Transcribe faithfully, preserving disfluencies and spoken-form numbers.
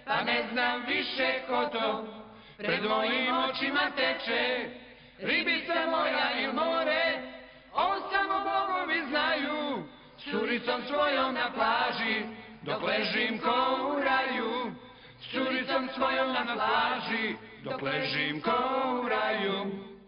pa ne znam više ko to pred mojim očima teče. Ribica moja il more, ovo samo bogovi znaju, s curicom svojom na plaži, dok ležim ko u raju. S curicom svojom na plaži, dok ležim ko u raju.